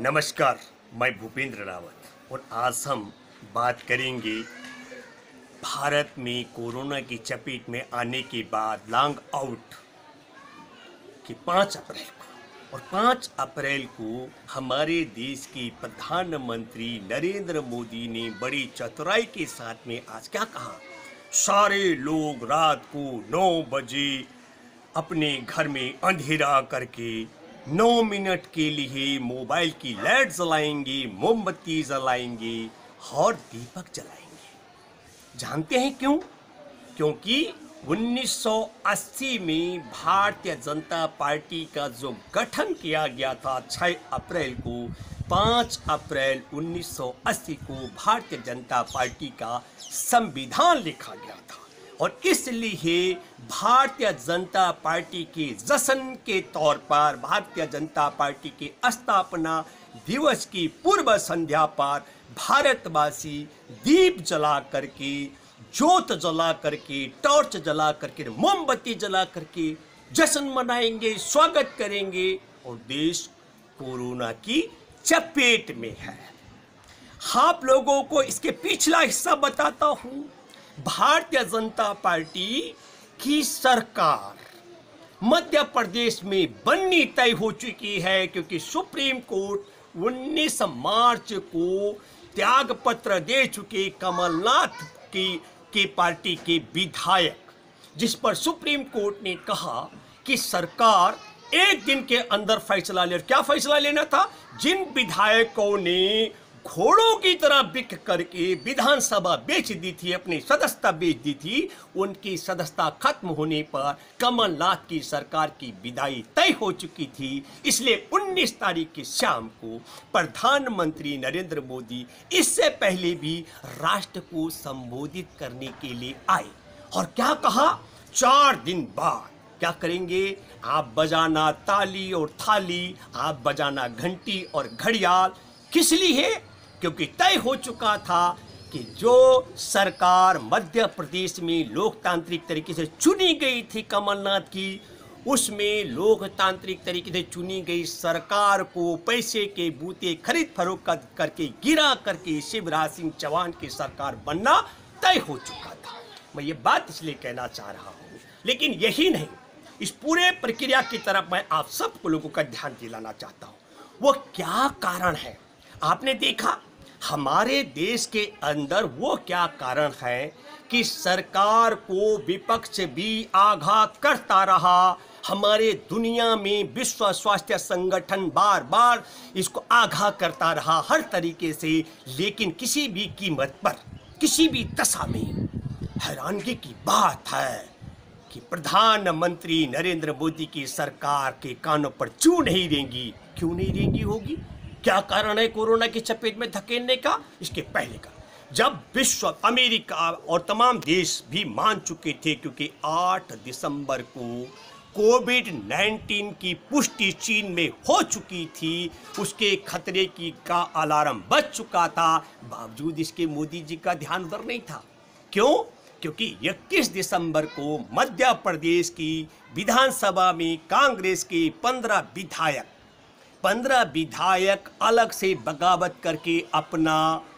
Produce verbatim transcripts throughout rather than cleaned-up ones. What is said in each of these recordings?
नमस्कार, मैं भूपेंद्र रावत और आज हम बात करेंगे भारत में कोरोना की चपेट में आने के बाद लॉन्ग आउट की पाँच अप्रैल को और पाँच अप्रैल को हमारे देश के प्रधानमंत्री नरेंद्र मोदी ने बड़ी चतुराई के साथ में आज क्या कहा। सारे लोग रात को नौ बजे अपने घर में अंधेरा करके नौ मिनट के लिए मोबाइल की लाइट जलाएंगे, मोमबत्ती जलाएंगे और दीपक जलाएंगे। जानते हैं क्यों? क्योंकि उन्नीस सौ अस्सी में भारतीय जनता पार्टी का जो गठन किया गया था छह अप्रैल को, पाँच अप्रैल उन्नीस सौ अस्सी को भारतीय जनता पार्टी का संविधान लिखा गया था और इसलिए भारतीय जनता पार्टी के जश्न के तौर पर भारतीय जनता पार्टी के स्थापना दिवस की पूर्व संध्या पर भारतवासी दीप जला करके, ज्योत जला करके, टॉर्च जला करके, मोमबत्ती जला करके जश्न मनाएंगे, स्वागत करेंगे और देश कोरोना की चपेट में है। आप लोगों को इसके पिछला हिस्सा बताता हूं। भारतीय जनता पार्टी की सरकार मध्य प्रदेश में बननी तय हो चुकी है क्योंकि सुप्रीम कोर्ट उन्नीस मार्च को त्याग पत्र दे चुके कमलनाथ की की पार्टी के विधायक, जिस पर सुप्रीम कोर्ट ने कहा कि सरकार एक दिन के अंदर फैसला ले। क्या फैसला लेना था? जिन विधायकों ने घोड़ों की तरह बिक करके विधानसभा बेच दी थी, अपनी सदस्यता बेच दी थी, उनकी सदस्यता खत्म होने पर कमलनाथ की सरकार की विदाई तय हो चुकी थी। इसलिए उन्नीस तारीख की शाम को प्रधानमंत्री नरेंद्र मोदी इससे पहले भी राष्ट्र को संबोधित करने के लिए आए और क्या कहा? चार दिन बाद क्या करेंगे? आप बजाना ताली और थाली, आप बजाना घंटी और घड़ियाल। किस लिए? क्योंकि तय हो चुका था कि जो सरकार मध्य प्रदेश में लोकतांत्रिक तरीके से चुनी गई थी कमलनाथ की, उसमें लोकतांत्रिक तरीके से चुनी गई सरकार को पैसे के बूते खरीद फरोख्त करके गिरा करके शिवराज सिंह चौहान की सरकार बनना तय हो चुका था। मैं ये बात इसलिए कहना चाह रहा हूँ, लेकिन यही नहीं, इस पूरे प्रक्रिया की तरफ मैं आप सब लोगों का ध्यान दिलाना चाहता हूँ। वो क्या कारण है? आपने देखा हमारे देश के अंदर वो क्या कारण है कि सरकार को विपक्ष भी आगाह करता रहा। हमारे दुनिया में विश्व स्वास्थ्य संगठन बार बार इसको आगाह करता रहा हर तरीके से, लेकिन किसी भी कीमत पर, किसी भी दशा में हैरानगी की बात है कि प्रधानमंत्री नरेंद्र मोदी की सरकार के कानों पर चू नहीं रेंगी। क्यों नहीं रेंगी होगी? क्या कारण है कोरोना की चपेट में धकेलने का? इसके पहले का, जब विश्व, अमेरिका और तमाम देश भी मान चुके थे, क्योंकि आठ दिसंबर को कोविड नाइन्टीन की पुष्टि चीन में हो चुकी थी, उसके खतरे की का अलार्म बज चुका था, बावजूद इसके मोदी जी का ध्यान उधर नहीं था। क्यों? क्योंकि इक्कीस दिसंबर को मध्य प्रदेश की विधानसभा में कांग्रेस के पंद्रह विधायक पंद्रह विधायक अलग से बगावत करके अपना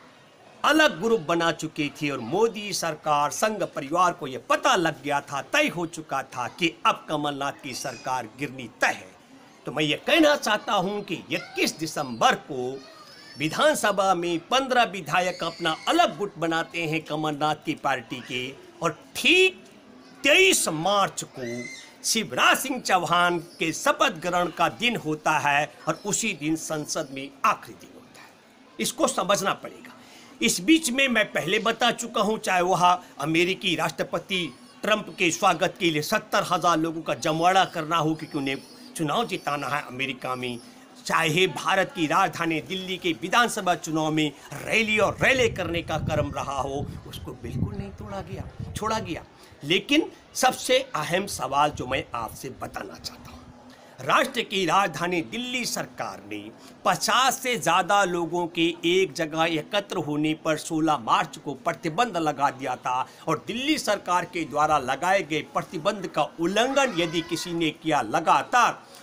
अलग ग्रुप बना चुके थे और मोदी सरकार, संघ परिवार को यह पता लग गया था, तय हो चुका था कि अब कमलनाथ की सरकार गिरनी तय है। तो मैं ये कहना चाहता हूं कि इक्कीस दिसंबर को विधानसभा में पंद्रह विधायक अपना अलग गुट बनाते हैं कमलनाथ की पार्टी के, और ठीक तेईस मार्च को शिवराज सिंह चौहान के शपथ ग्रहण का दिन होता है और उसी दिन संसद में आखिरी दिन होता है। इसको समझना पड़ेगा। इस बीच में मैं पहले बता चुका हूं, चाहे वह अमेरिकी राष्ट्रपति ट्रंप के स्वागत के लिए सत्तर हजार लोगों का जमवाड़ा करना हो क्योंकि उन्हें चुनाव जिताना है अमेरिका में, चाहे भारत की राजधानी दिल्ली के विधानसभा चुनाव में रैली और रैले करने का क्रम रहा हो, उसको बिल्कुल नहीं तोड़ा गया, छोड़ा गया। लेकिन सबसे अहम सवाल जो मैं आपसे बताना चाहता हूँ, राष्ट्र की राजधानी दिल्ली सरकार ने पचास से ज़्यादा लोगों के एक जगह एकत्र होने पर सोलह मार्च को प्रतिबंध लगा दिया था और दिल्ली सरकार के द्वारा लगाए गए प्रतिबंध का उल्लंघन यदि किसी ने किया लगातार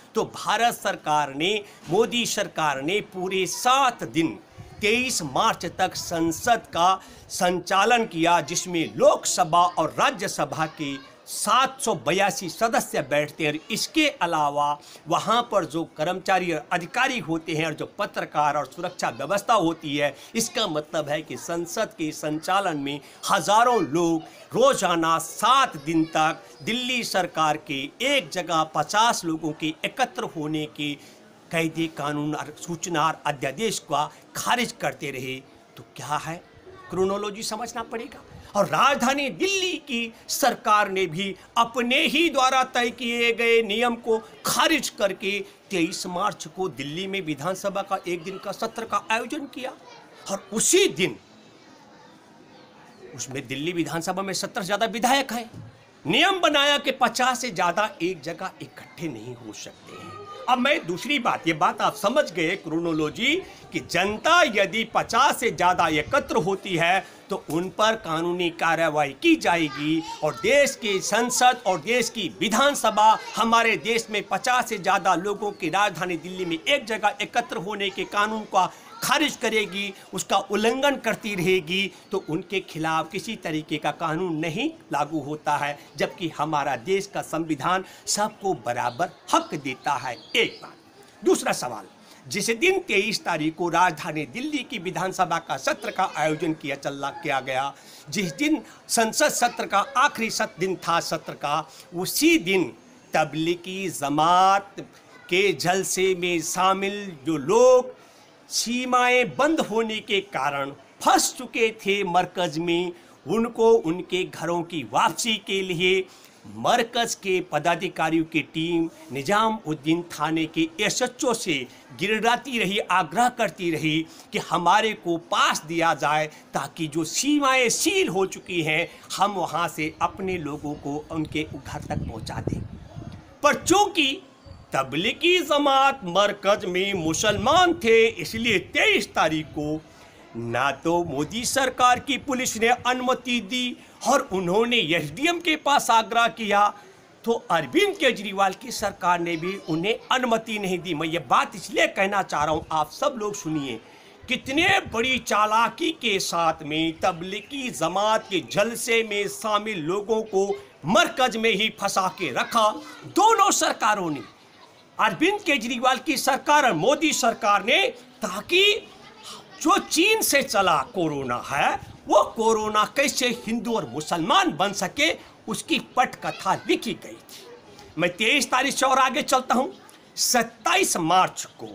तो भारत सरकार ने, मोदी सरकार ने पूरे सात दिन तेईस मार्च तक संसद का संचालन किया, जिसमें लोकसभा और राज्यसभा के सात सौ बयासी सदस्य बैठते हैं। और इसके अलावा वहाँ पर जो कर्मचारी और अधिकारी होते हैं और जो पत्रकार और सुरक्षा व्यवस्था होती है, इसका मतलब है कि संसद के संचालन में हजारों लोग रोजाना सात दिन तक दिल्ली सरकार के एक जगह पचास लोगों के एकत्र होने के कायदे कानून और सूचना और अध्यादेश का खारिज करते रहे। तो क्या है, क्रोनोलॉजी समझना पड़ेगा। और राजधानी दिल्ली की सरकार ने भी अपने ही द्वारा तय किए गए नियम को खारिज करके तेईस मार्च को दिल्ली में विधानसभा का एक दिन का सत्र का आयोजन किया। और उसी दिन उसमें दिल्ली विधानसभा में सत्तर से ज्यादा विधायक हैं, नियम बनाया कि पचास से ज्यादा एक जगह इकट्ठे नहीं हो सकते हैं। अब मैं दूसरी बात, ये बात आप समझ गए क्रोनोलॉजी, कि जनता यदि पचास से ज्यादा एकत्र होती है तो उन पर कानूनी कार्रवाई की जाएगी। और देश की संसद और देश की विधानसभा हमारे देश में पचास से ज्यादा लोगों की राजधानी दिल्ली में एक जगह एकत्र होने के कानून का खारिज करेगी, उसका उल्लंघन करती रहेगी, तो उनके खिलाफ किसी तरीके का कानून नहीं लागू होता है, जबकि हमारा देश का संविधान सबको बराबर हक देता है। एक बात। दूसरा सवाल, जिस दिन तेईस तारीख को राजधानी दिल्ली की विधानसभा का सत्र का आयोजन किया चल किया गया, जिस दिन संसद सत्र का आखिरी सत्र दिन था सत्र का, उसी दिन तबलीगी जमात के जलसे में शामिल जो लोग सीमाएं बंद होने के कारण फंस चुके थे मरकज में, उनको उनके घरों की वापसी के लिए मरकज के पदाधिकारियों की टीम निजामुद्दीन थाने के एस एच ओ से गिड़गिड़ाती रही, आग्रह करती रही कि हमारे को पास दिया जाए ताकि जो सीमाएं सील हो चुकी हैं हम वहां से अपने लोगों को उनके घर तक पहुंचा दें। पर चूंकि तबलीगी जमात मरकज में मुसलमान थे, इसलिए तेईस तारीख को ना तो मोदी सरकार की पुलिस ने अनुमति दी और उन्होंने एस डी एम के पास आग्रह किया, तो अरविंद केजरीवाल की सरकार ने भी उन्हें अनुमति नहीं दी। मैं ये बात इसलिए कहना चाह रहा हूँ, आप सब लोग सुनिए, कितने बड़ी चालाकी के साथ में तबलीगी जमात के जलसे में शामिल लोगों को मरकज में ही फंसा के रखा दोनों सरकारों ने, अरविंद केजरीवाल की सरकार और मोदी सरकार ने, ताकि जो चीन से चला कोरोना है वो कोरोना कैसे हिंदू और मुसलमान बन सके उसकी पटकथा लिखी गई थी। मैं तेईस तारीख से और आगे चलता हूं। सत्ताईस मार्च को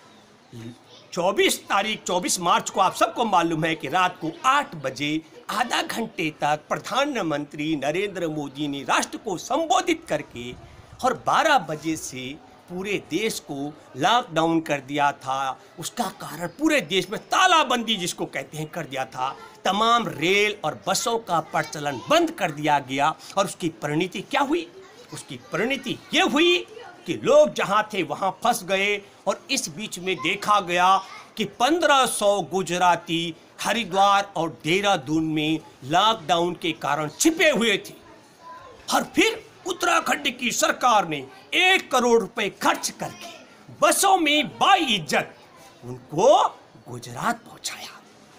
चौबीस तारीख चौबीस मार्च को आप सबको मालूम है कि रात को आठ बजे आधा घंटे तक प्रधानमंत्री नरेंद्र मोदी ने राष्ट्र को संबोधित करके और बारह बजे से पूरे देश को लॉकडाउन कर दिया था। उसका कारण पूरे देश में तालाबंदी जिसको कहते हैं कर दिया था, तमाम रेल और बसों का प्रचलन बंद कर दिया गया। और उसकी परिणति क्या हुई? उसकी परिणति ये हुई कि लोग जहां थे वहां फंस गए। और इस बीच में देखा गया कि पंद्रह सौ गुजराती हरिद्वार और देहरादून में लॉकडाउन के कारण छिपे हुए थे। और फिर उत्तराखंड की सरकार ने एक करोड़ रुपए खर्च करके बसों में बाइज्जत उनको गुजरात पहुंचाया।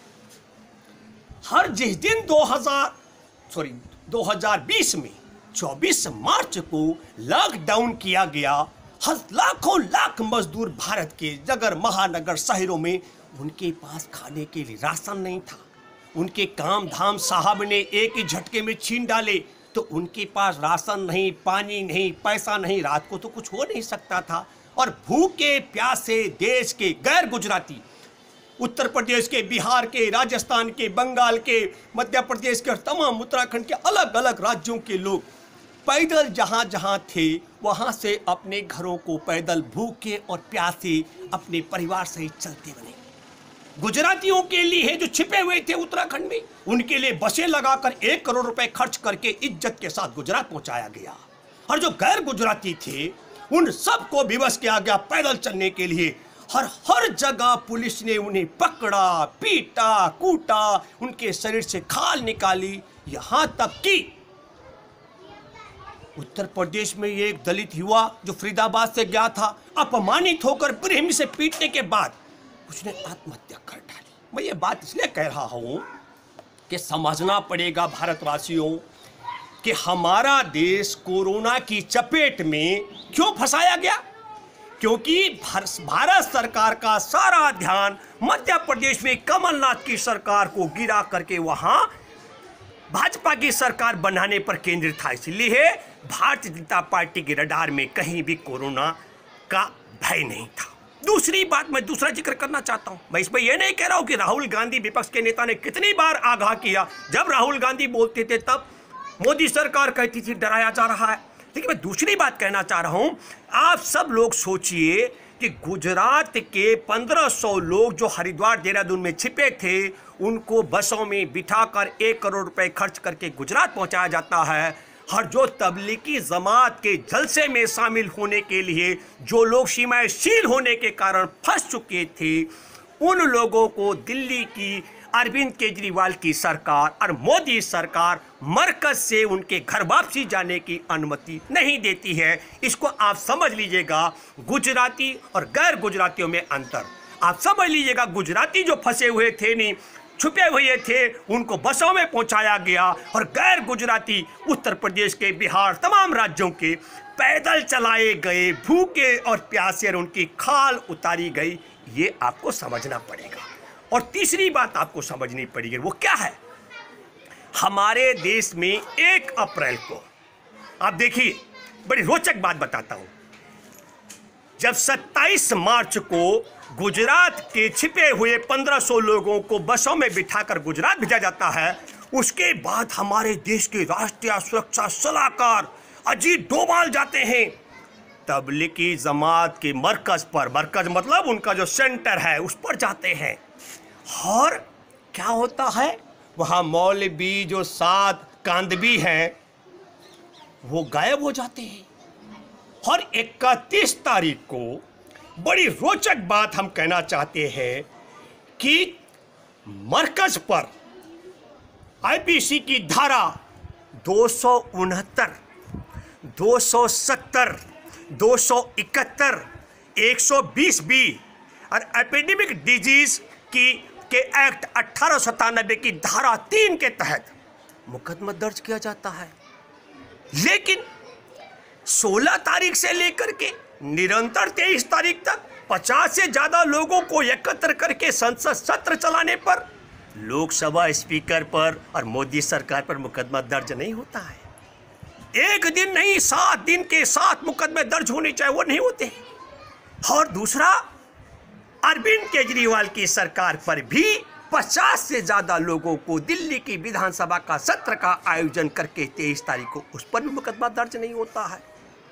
हर जिस दिन दो हज़ार सॉरी दो हज़ार बीस में चौबीस मार्च को लॉकडाउन किया गया, लाखों लाख मजदूर भारत के नगर महानगर शहरों में, उनके पास खाने के लिए राशन नहीं था। उनके काम धाम साहब ने एक ही झटके में छीन डाले, तो उनके पास राशन नहीं, पानी नहीं, पैसा नहीं, रात को तो कुछ हो नहीं सकता था। और भूखे प्यासे देश के गैर गुजराती, उत्तर प्रदेश के, बिहार के, राजस्थान के, बंगाल के, मध्य प्रदेश के और तमाम उत्तराखंड के अलग अलग राज्यों के लोग पैदल जहाँ जहाँ थे वहाँ से अपने घरों को पैदल भूखे और प्यासे अपने परिवार सहित चलते बने। गुजरातियों के लिए जो छिपे हुए थे उत्तराखंड में, उनके लिए बसें लगाकर एक करोड़ रुपए खर्च करके इज्जत के साथ गुजरात पहुंचाया गया। और जो गैर गुजराती थे उन सबको विवश किया गया पैदल चलने के लिए। हर हर जगह पुलिस ने उन्हें पकड़ा, पीटा, कूटा, उनके शरीर से खाल निकाली, यहां तक कि उत्तर प्रदेश में ये एक दलित युवा जो फरीदाबाद से गया था, अपमानित होकर प्रेमी से पीटने के बाद उसने आत्महत्या कर डाली। मैं ये बात इसलिए कह रहा हूं कि समझना पड़ेगा भारतवासियों कि हमारा देश कोरोना की चपेट में क्यों फंसाया गया, क्योंकि भारत सरकार का सारा ध्यान मध्य प्रदेश में कमलनाथ की सरकार को गिरा करके वहां भाजपा की सरकार बनाने पर केंद्रित था। इसलिए भारतीय जनता पार्टी के रडार में कहीं भी कोरोना का भय नहीं था। दूसरी बात मैं दूसरा जिक्र करना चाहता हूं। मैं इसमें यह नहीं कह रहा हूं कि राहुल गांधी विपक्ष के नेता ने कितनी बार आगाह किया। जब राहुल गांधी बोलते थे तब मोदी सरकार कहती थी डराया जा रहा है। लेकिन मैं दूसरी बात कहना चाह रहा हूं, आप सब लोग सोचिए कि गुजरात के पंद्रह सौ लोग जो हरिद्वार देहरादून में छिपे थे, उनको बसों में बिठाकर एक करोड़ रुपए खर्च करके गुजरात पहुंचाया जाता है। और जो तबलीगी जमात के जलसे में शामिल होने के लिए जो लोग सीमाएं सील होने के कारण फंस चुके थे, उन लोगों को दिल्ली की अरविंद केजरीवाल की सरकार और मोदी सरकार मरकज से उनके घर वापसी जाने की अनुमति नहीं देती है। इसको आप समझ लीजिएगा। गुजराती और गैर गुजरातियों में अंतर आप समझ लीजिएगा। गुजराती जो फंसे हुए थे नहीं, छुपे हुए थे, उनको बसों में पहुंचाया गया, और गैर गुजराती उत्तर प्रदेश के, बिहार, तमाम राज्यों के पैदल चलाए गए, भूखे और प्यासे, और उनकी खाल उतारी गई। ये आपको समझना पड़ेगा। और तीसरी बात आपको समझनी पड़ेगी, वो क्या है? हमारे देश में एक अप्रैल को, आप देखिए, बड़ी रोचक बात बताता हूं। जब सत्ताईस मार्च को गुजरात के छिपे हुए पंद्रह सौ लोगों को बसों में बिठाकर गुजरात भेजा जाता है, उसके बाद हमारे देश के राष्ट्रीय सुरक्षा सलाहकार अजीत डोभाल जाते हैं तबलीगी जमात के मरकज पर, मरकज मतलब उनका जो सेंटर है, उस पर जाते हैं। और क्या होता है, वहां मौलवी जो सात कांदवी हैं वो गायब हो जाते हैं। और इकतीस तारीख को बड़ी रोचक बात हम कहना चाहते हैं कि मरकज पर आईपीसी की धारा दो सौ उनहत्तर, दो सौ सत्तर, दो सौ इकहत्तर, एक सौ बीस बी और एपिडेमिक डिजीज की के एक्ट अठारह सौ सतानबे की धारा तीन के तहत मुकदमा दर्ज किया जाता है। लेकिन सोलह तारीख से लेकर के निरंतर तेईस तारीख तक पचास से ज्यादा लोगों को एकत्र करके संसद सत्र चलाने पर लोकसभा स्पीकर पर और मोदी सरकार पर मुकदमा दर्ज नहीं होता है। एक दिन नहीं, सात दिन के सात मुकदमे दर्ज होने चाहिए, वो नहीं होते। और दूसरा, अरविंद केजरीवाल की सरकार पर भी पचास से ज्यादा लोगों को दिल्ली की विधानसभा का सत्र का आयोजन करके तेईस तारीख को उस पर भी मुकदमा दर्ज नहीं होता है।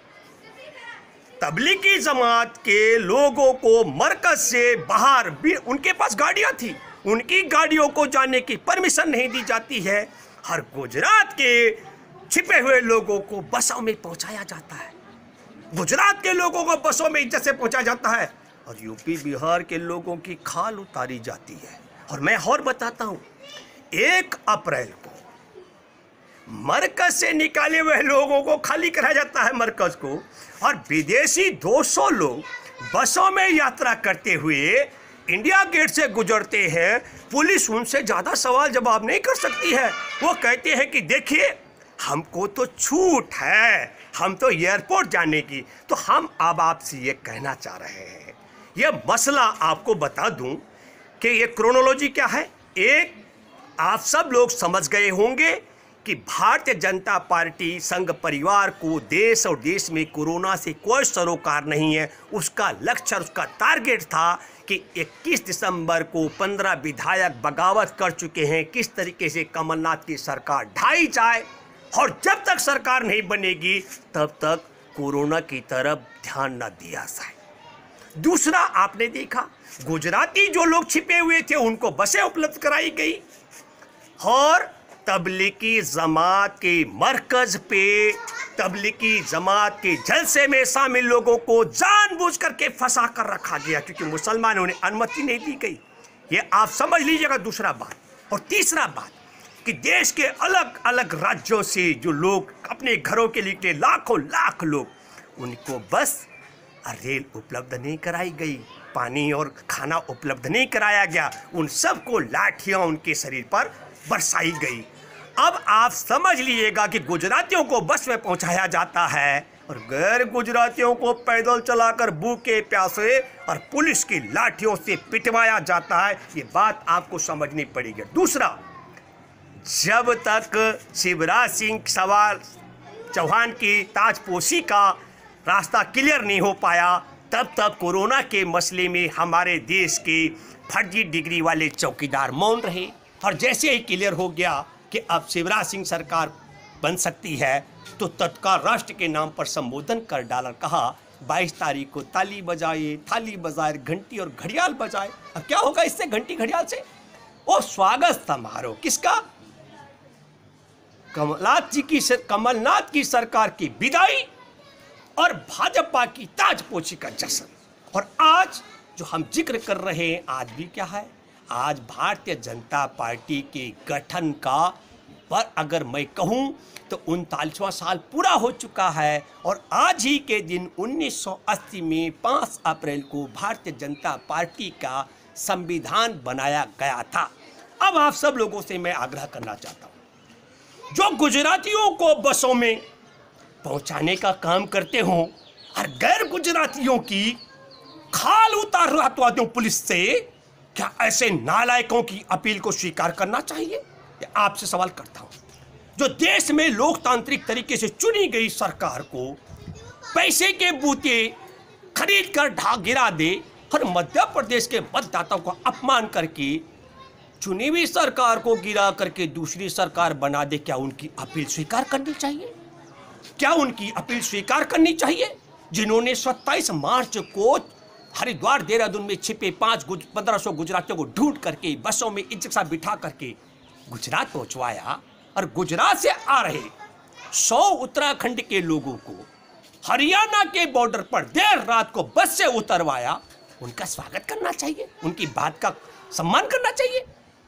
तबलीगी जमात के लोगों को मरकज से बाहर भी, उनके पास गाड़ियां थी, उनकी गाड़ियों को जाने की परमिशन नहीं दी जाती है। हर गुजरात के छिपे हुए लोगों को बसों में पहुंचाया जाता है, गुजरात के लोगों को बसों में इज्जत से पहुंचाया जाता है, और यूपी बिहार के लोगों की खाल उतारी जाती है। और मैं और बताता हूं, एक अप्रैल को मरकज से निकाले हुए लोगों को खाली कराया जाता है मरकज को, और विदेशी दो सौ लोग बसों में यात्रा करते हुए इंडिया गेट से गुजरते हैं। पुलिस उनसे ज़्यादा सवाल जवाब नहीं कर सकती है। वो कहते हैं कि देखिए, हमको तो छूट है, हम तो एयरपोर्ट जाने की। तो हम अब आपसे ये कहना चाह रहे हैं, यह मसला आपको बता दूं कि ये क्रोनोलॉजी क्या है। एक, आप सब लोग समझ गए होंगे कि भारतीय जनता पार्टी संघ परिवार को देश और देश में कोरोना से कोई सरोकार नहीं है। उसका लक्ष्य, उसका टारगेट था कि इक्कीस दिसंबर को पंद्रह विधायक बगावत कर चुके हैं, किस तरीके से कमलनाथ की सरकार ढाई जाए, और जब तक सरकार नहीं बनेगी तब तक कोरोना की तरफ ध्यान न दिया जाए। दूसरा, आपने देखा गुजराती जो लोग छिपे हुए थे उनको बसें उपलब्ध कराई गई, और तबलीगी जमात के मरकज पे तबलीगी जमात के जलसे में शामिल लोगों को जानबूझ करके फंसा कर रखा गया, क्योंकि मुसलमानों ने अनुमति नहीं दी गई। ये आप समझ लीजिएगा। दूसरा बात। और तीसरा बात, कि देश के अलग अलग राज्यों से जो लोग अपने घरों के लिए निकले, लाखों लाख लोग, उनको बस रेल उपलब्ध नहीं कराई गई, पानी और खाना उपलब्ध नहीं कराया गया, उन सबको लाठियां उनके शरीर पर बरसाई गई। अब आप समझ लीजिएगा कि गुजरातियों को बस में पहुंचाया जाता है और गैर गुजरातियों को पैदल चलाकर भूखे प्यासे और पुलिस की लाठियों से पिटवाया जाता है। ये बात आपको समझनी पड़ेगी। दूसरा, जब तक शिवराज सिंह सवाल चौहान की ताजपोशी का रास्ता क्लियर नहीं हो पाया, तब तक कोरोना के मसले में हमारे देश के फर्जी डिग्री वाले चौकीदार मौन रहे। और जैसे ही क्लियर हो गया कि अब शिवराज सिंह सरकार बन सकती है, तो तत्काल राष्ट्र के नाम पर संबोधन कर डाला, कहा बाईस तारीख को ताली बजाए, थाली बजाए, घंटी और घड़ियाल बजाए। अब क्या होगा इससे, घंटी घड़ियाल से? वो स्वागत समारोह किसका? कमलनाथ जी की कमलनाथ की सरकार की विदाई और भाजपा की ताजपोशी का जश्न। और आज जो हम जिक्र कर रहे हैं, आज भी क्या है, आज भारतीय जनता पार्टी के गठन का, पर अगर मैं कहूं तो उनतालीसवां साल पूरा हो चुका है। और आज ही के दिन उन्नीस सौ अस्सी में पाँच अप्रैल को भारतीय जनता पार्टी का संविधान बनाया गया था। अब आप सब लोगों से मैं आग्रह करना चाहता हूं, जो गुजरातियों को बसों में पहुंचाने का काम करते हो और गैर गुजरातियों की खाल उतारवा दो पुलिस से, क्या ऐसे नालायकों की अपील को स्वीकार करना चाहिए? ये आपसे सवाल करता हूं। जो देश में लोकतांत्रिक तरीके से चुनी गई सरकार को पैसे के बूते खरीद कर ढा गिरा दे और मध्य प्रदेश के मतदाताओं का अपमान करके चुनी हुई सरकार को गिरा करके दूसरी सरकार बना दे, क्या उनकी अपील स्वीकार करनी चाहिए? क्या उनकी अपील स्वीकार करनी चाहिए? जिन्होंने सत्ताईस मार्च को हरिद्वार देहरादून में छिपे पांच पंद्रह सौ गुजरातियों को ढूंढ करके बसों में इज्जत से बिठा करके गुजरात पहुंचवाया और गुजरात से आ रहे सौ उत्तराखंड के लोगों को हरियाणा के बॉर्डर पर देर रात को बस से उतरवाया, उनका स्वागत करना चाहिए, उनकी बात का सम्मान करना चाहिए।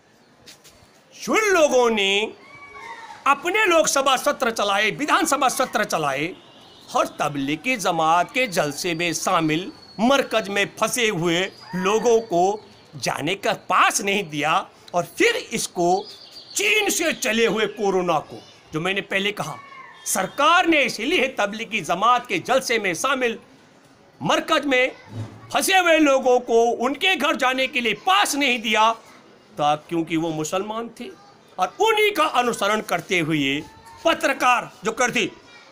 उन लोगों ने अपने लोकसभा सत्र चलाए, विधानसभा सत्र चलाए और तबलीगी जमात के जलसे में शामिल मरकज में फंसे हुए लोगों को जाने का पास नहीं दिया। और फिर इसको चीन से चले हुए कोरोना को, जो मैंने पहले कहा, सरकार ने इसीलिए तबलीगी जमात के जलसे में शामिल मरकज में फंसे हुए लोगों को उनके घर जाने के लिए पास नहीं दिया था, क्योंकि वो मुसलमान थे। और उन्हीं का अनुसरण करते हुए पत्रकार जो करते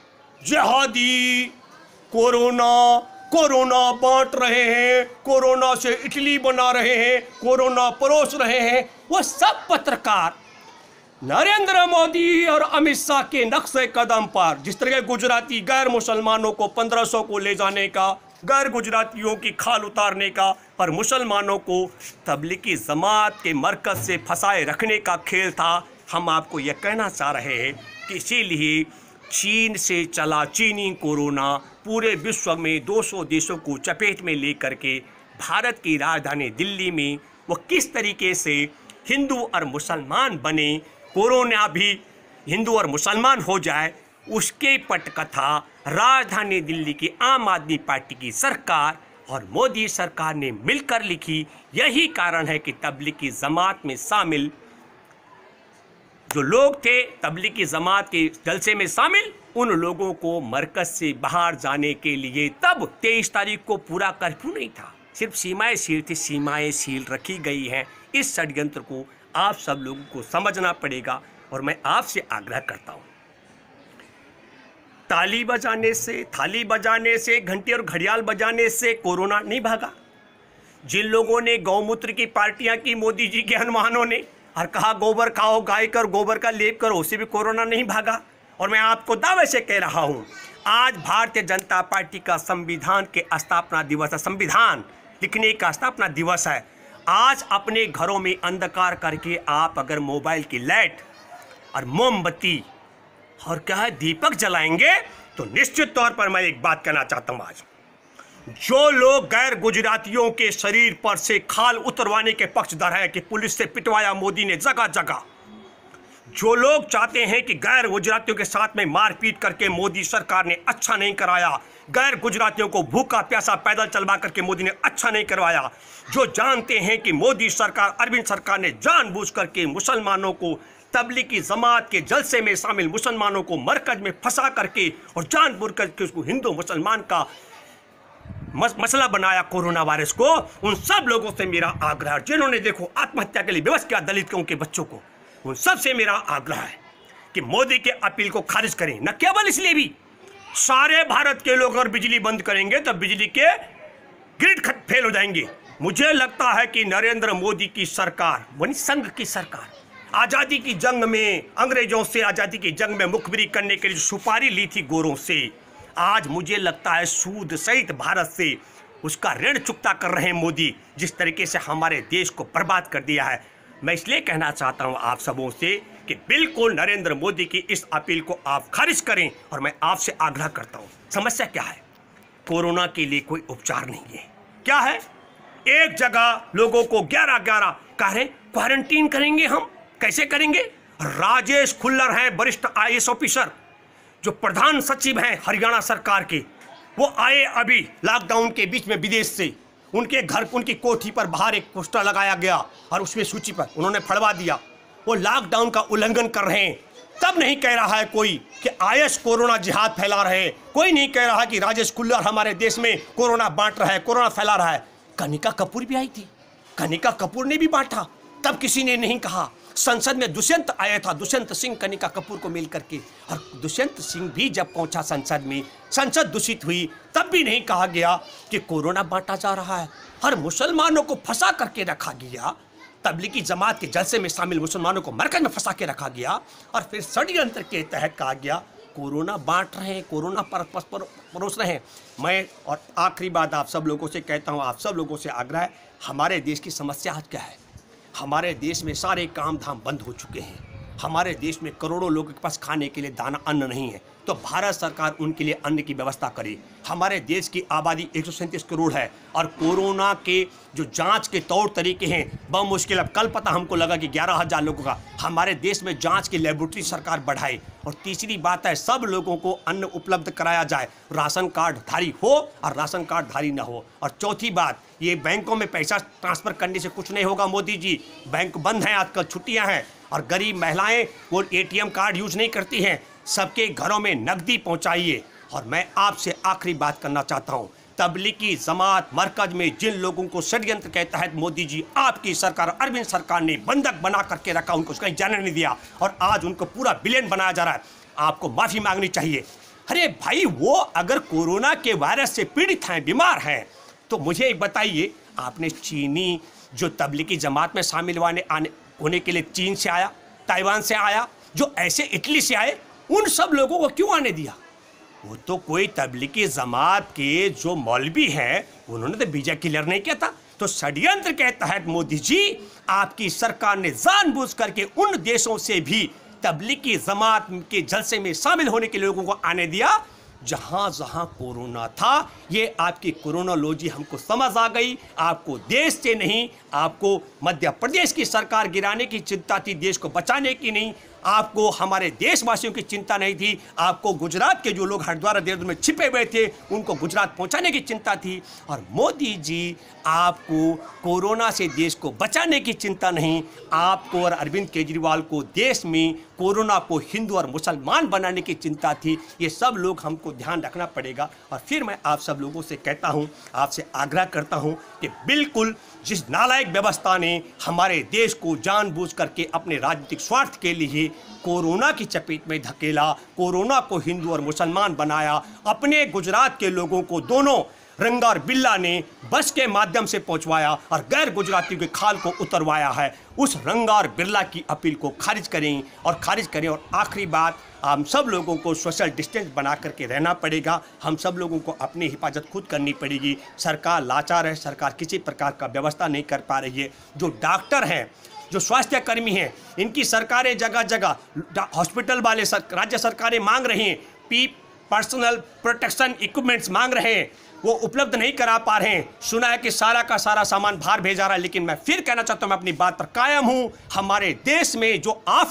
जिहादी कोरोना कोरोना बांट रहे हैं, कोरोना से इडली बना रहे हैं, कोरोना परोस रहे हैं, वो सब पत्रकार नरेंद्र मोदी और अमित शाह के नक्शे कदम पर, जिस तरह गुजराती गैर मुसलमानों को पंद्रह सौ को ले जाने का, गैर गुजरातियों की खाल उतारने का, पर मुसलमानों को तबलीगी जमात के मरकज से फंसाए रखने का खेल था। हम आपको यह कहना चाह रहे हैं कि इसीलिए चीन से चला चीनी कोरोना पूरे विश्व में दो सौ देशों को चपेट में लेकर के भारत की राजधानी दिल्ली में वो किस तरीके से हिंदू और मुसलमान बने, कोरोना भी हिंदू और मुसलमान हो जाए, उसके पटकथा राजधानी दिल्ली की आम आदमी पार्टी की सरकार और मोदी सरकार ने मिलकर लिखी। यही कारण है कि तबलीगी जमात में शामिल जो लोग थे, तबलीगी जमात के जलसे में शामिल, उन लोगों को मरकज से बाहर जाने के लिए तब तेईस तारीख को पूरा कर्फ्यू नहीं था, सिर्फ सीमाएं सील थी, सीमाएं सील रखी गई हैं। इस षड्यंत्र को आप सब लोगों को समझना पड़ेगा और मैं आपसे आग्रह करता हूँ, ताली बजाने से, थाली बजाने से, घंटी और घड़ियाल बजाने से कोरोना नहीं भागा। जिन लोगों ने गौमूत्र की पार्टियां की मोदी जी के हनुमानों ने और कहा गोबर खाओ, गाय कर, गोबर का लेप करो, उससे भी कोरोना नहीं भागा। और मैं आपको दावे से कह रहा हूं, आज भारतीय जनता पार्टी का संविधान के स्थापना दिवस है, संविधान लिखने का स्थापना दिवस है। आज अपने घरों में अंधकार करके आप अगर मोबाइल की लाइट और मोमबत्ती और क्या है दीपक जलाएंगे, तो निश्चित तौर पर मैं एक बात कहना चाहता हूं, आज जो लोग गैर गुजरातियों के शरीर पर से खाल उतरवाने के पक्षधर हैं कि पुलिस से पिटवाया मोदी ने जगह जगह, जो लोग चाहते हैं कि गैर गुजरातियों के साथ में मारपीट करके मोदी सरकार ने अच्छा नहीं कराया, गैर गुजरातियों को भूखा प्यासा पैदल चलवा करके मोदी ने अच्छा नहीं करवाया, जो जानते हैं कि मोदी सरकार, अरविंद सरकार ने जानबूझ करके मुसलमानों को, तबलीगी जमात के जलसे में शामिल मुसलमानों को मरकज में फंसा करके और जानबूझ करके उसको हिंदू मुसलमान का मसला बनाया कोरोना वायरस को, उन सब लोगों से मेरा आग्रह, जिन्होंने देखो आत्महत्या के लिए विवश किया दलितों के बच्चों को, उन सब से मेरा आग्रह है कि मोदी के अपील को खारिज करें। न केवल इसलिए भी, सारे भारत के लोग अगर बिजली बंद करेंगे तो बिजली के ग्रिड फेल हो जाएंगे। मुझे लगता है कि नरेंद्र मोदी की सरकार, वही संघ की सरकार, आज़ादी की जंग में, अंग्रेजों से आज़ादी की जंग में मुखबिरी करने के लिए सुपारी ली थी गोरों से, आज मुझे लगता है सूद सहित भारत से उसका ऋण चुकता कर रहे हैं मोदी, जिस तरीके से हमारे देश को बर्बाद कर दिया है। मैं इसलिए कहना चाहता हूं आप सबों से कि बिल्कुल नरेंद्र मोदी की इस अपील को आप खारिज करें, और मैं आपसे आग्रह करता हूं। समस्या क्या है? कोरोना के लिए कोई उपचार नहीं है। क्या है? एक जगह लोगों को ग्यारह ग्यारह कह रहे क्वारंटीन करेंगे। हम कैसे करेंगे? राजेश खुल्लर हैं, वरिष्ठ आई ए एस ऑफिसर, जो प्रधान सचिव हैं हरियाणा सरकार के, वो आए अभी लॉकडाउन के बीच में विदेश से। उनके घर, उनकी कोठी पर बाहर एक पोस्टर लगाया गया और उसमें सूची पर उन्होंने फड़वा दिया। वो लॉकडाउन का उल्लंघन कर रहे हैं। तब नहीं कह रहा है कोई कि आईएस कोरोना जिहाद फैला रहे हैं, कोई नहीं कह रहा कि राजेश खुल्लर हमारे देश में कोरोना बांट रहा है, कोरोना फैला रहा है। कनिका कपूर भी आई थी, कनिका कपूर ने भी बांटा, तब किसी ने नहीं कहा। संसद में दुष्यंत आया था, दुष्यंत सिंह कनिका कपूर को मिल करके, और दुष्यंत सिंह भी जब पहुंचा संसद में, संसद दूषित हुई, तब भी नहीं कहा गया कि कोरोना बांटा जा रहा है। हर मुसलमानों को फंसा करके रखा गया, तबलीगी जमात के जलसे में शामिल मुसलमानों को मरकज में फंसा के रखा गया, और फिर षड्यंत्र के तहत कहा गया कोरोना बांट रहे हैं, कोरोना पर परोस रहे हैं। मैं और आखिरी बात आप सब लोगों से कहता हूँ, आप सब लोगों से आग्रह है, हमारे देश की समस्या आज क्या है? हमारे देश में सारे काम धाम बंद हो चुके हैं। हमारे देश में करोड़ों लोगों के पास खाने के लिए दाना अन्न नहीं है, तो भारत सरकार उनके लिए अन्न की व्यवस्था करे। हमारे देश की आबादी एक सौ सैंतीस करोड़ है, और कोरोना के जो जांच के तौर तरीके हैं बहुत मुश्किल। अब कल पता हमको लगा कि ग्यारह हज़ार लोगों का, हमारे देश में जांच की लेबोरेटरी सरकार बढ़ाए। और तीसरी बात है, सब लोगों को अन्न उपलब्ध कराया जाए, राशन कार्ड धारी हो और राशन कार्ड धारी ना हो। और चौथी बात, ये बैंकों में पैसा ट्रांसफ़र करने से कुछ नहीं होगा मोदी जी, बैंक बंद हैं, आजकल छुट्टियाँ हैं, और गरीब महिलाएं वो एटीएम कार्ड यूज नहीं करती हैं, सबके घरों में नकदी पहुंचाइए। और मैं आपसे आखिरी बात करना चाहता हूं, तबलीगी जमात मरकज में जिन लोगों को षड्यंत्र के तहत मोदी जी, आपकी सरकार, अरविंद सरकार ने बंधक बना करके रखा, उनको कहीं जाने नहीं दिया, और आज उनको पूरा विलेन बनाया जा रहा है, आपको माफ़ी मांगनी चाहिए। अरे भाई, वो अगर कोरोना के वायरस से पीड़ित हैं, बीमार हैं, तो मुझे एक बताइए, आपने चीनी जो तबलीगी जमात में शामिल होने आने होने के लिए चीन से आया, ताइवान से आया, जो ऐसे इटली से आए, उन सब लोगों को क्यों आने दिया? वो तो कोई तबलीगी जमात के जो मौलवी हैं, उन्होंने तो वीजा क्लियर नहीं किया था। तो षड्यंत्र के तहत मोदी जी, आपकी सरकार ने जानबूझ करके उन देशों से भी तबलीगी जमात के जलसे में शामिल होने के लोगों को आने दिया जहां जहां कोरोना था। ये आपकी कोरोनोलॉजी हमको समझ आ गई। आपको देश से नहीं, आपको मध्य प्रदेश की सरकार गिराने की चिंता थी, देश को बचाने की नहीं। आपको हमारे देशवासियों की चिंता नहीं थी, आपको गुजरात के जो लोग हरिद्वार देहरादून में छिपे हुए थे उनको गुजरात पहुंचाने की चिंता थी। और मोदी जी, आपको कोरोना से देश को बचाने की चिंता नहीं, आपको और अरविंद केजरीवाल को देश में कोरोना को हिंदू और मुसलमान बनाने की चिंता थी। ये सब लोग हमको ध्यान रखना पड़ेगा। और फिर मैं आप सब लोगों से कहता हूँ, आपसे आग्रह करता हूँ कि बिल्कुल जिस नालायक व्यवस्था ने हमारे देश को जानबूझ करके अपने राजनीतिक स्वार्थ के लिए कोरोना की चपेट में धकेला, कोरोना को हिंदू और मुसलमान बनाया, अपने गुजरात के लोगों को दोनों रंगा और बिल्ला ने बस के माध्यम से पहुंचवाया और गैर गुजरातियों के खाल को उतरवाया है, उस रंगा और बिरला की अपील को खारिज करें और खारिज करें। और आखिरी बात, हम सब लोगों को सोशल डिस्टेंस बना करके रहना पड़ेगा। हम सब लोगों को अपनी हिफाजत खुद करनी पड़ेगी। सरकार लाचार है, सरकार किसी प्रकार का व्यवस्था नहीं कर पा रही है। जो डॉक्टर हैं, जो स्वास्थ्य कर्मी हैं, इनकी सरकारें जगह जगह, हॉस्पिटल वाले सर, राज्य सरकारें मांग रही हैं, पी पर्सनल प्रोटेक्शन इक्विपमेंट्स मांग रहे हैं, वो उपलब्ध नहीं करा पा रहे हैं। सुना है कि सारा का सारा सामान बाहर भेजा रहा है। लेकिन मैं फिर कहना चाहता हूं, मैं अपनी बात पर कायम हूं। हमारे देश में जो आफत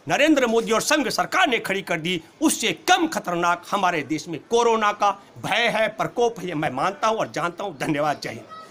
नरेंद्र मोदी और संघ सरकार ने खड़ी कर दी, उससे कम खतरनाक हमारे देश में कोरोना का भय है, प्रकोप है, मैं मानता हूं और जानता हूं। धन्यवाद। जय हिंद।